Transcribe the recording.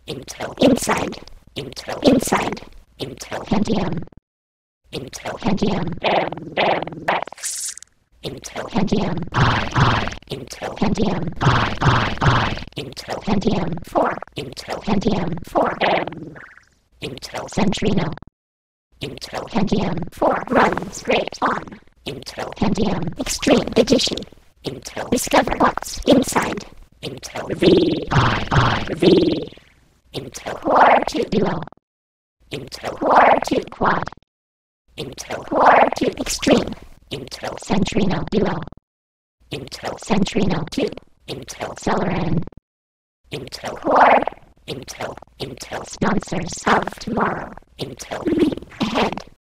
Intel Inside, Intel Inside, Intel Pentium, Intel Pentium Max, Intel Pentium Intel Pentium Intel Pentium 4, Intel Pentium 4M, Intel Centrino, Intel Pentium 4 runs great on Intel Pentium Extreme Edition, Intel Discover what's inside, Intel V, Intel Core 2 Duo, Intel Core 2 Quad, Intel Core 2 Extreme, Intel Centrino Duo, Intel Centrino 2, Intel Celeron, Intel Core, Intel sponsors of tomorrow, Intel Leap Ahead.